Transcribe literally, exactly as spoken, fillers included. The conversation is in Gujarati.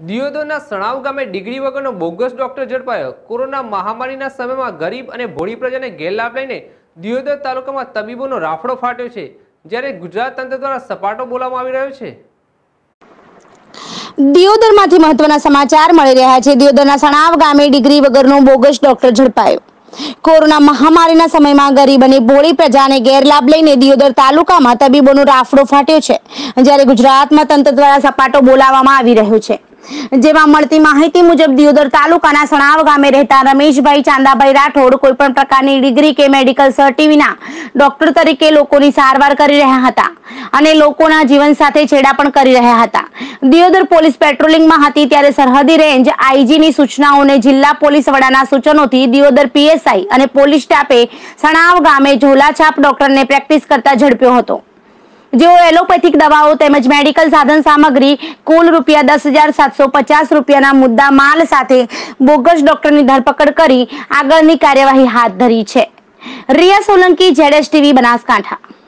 દિયોદરના સણાવ ગામે ડિગ્રી વગરનો બોગસ ડોક્ટર ઝડપાયો। કોરોના મહામારીના સમયમાં ગરીબ અને ભોળી પ્રજાને ગેરલાભ લઈને દિયોદર તાલુકામાં તબીબોનો રાફડો ફાટ્યો છે, જ્યારે ગુજરાત તંત્ર દ્વારા સપાટો બોલાવવામાં આવી રહ્યો છે। દિયોદરમાંથી મહત્વના સમાચાર મળી રહ્યા છે। દિયોદરના સણાવ ગામે ડિગ્રી વગરનો બોગસ ડોક્ટર ઝડપાયો। કોરોના મહામારીના સમયમાં ગરીબ અને ભોળી પ્રજાને ગેરલાભ લઈને દિયોદર તાલુકામાં તબીબોનો રાફડો ફાટ્યો છે, જ્યારે ગુજરાતમાં તંત્ર દ્વારા સપાટો બોલાવવામાં આવી રહ્યો છે। જેમાં મળતી માહિતી મુજબ દિયોદર તાલુકાના સણાવ ગામે રહેતા રમેશભાઈ ચાંદાભાઈ રાઠોડ કોઈપણ પ્રકારની ડિગ્રી કે મેડિકલ સર્ટિ વિના ડોક્ટર તરીકે લોકોની સારવાર કરી રહ્યા હતા અને લોકોના જીવન સાથે છેડા પણ કરી રહ્યા હતા। દિયોદર પોલીસ પેટ્રોલિંગમાં હતી ત્યારે સરહદી રેન્જ આઈજીની સૂચનાઓને જિલ્લા પોલીસ વડાના સૂચનોથી દિયોદર પીએસઆઈ અને પોલીસ સ્ટાફે સણાવ ગામે ઝોલાછાપ ડોક્ટરને પ્રેક્ટિસ કરતા ઝડપ્યો હતો, જેઓ એલોપેથિક દવાઓ તેમજ મેડિકલ સાધન સામગ્રી કુલ રૂપિયા દસ હજાર સાતસો પચાસ રૂપિયાના મુદ્દા માલ સાથે બોગસ ડોક્ટરની ધરપકડ કરી આગળની કાર્યવાહી હાથ ધરી છે। Riya Solanki, ZS TV, Banaskantha.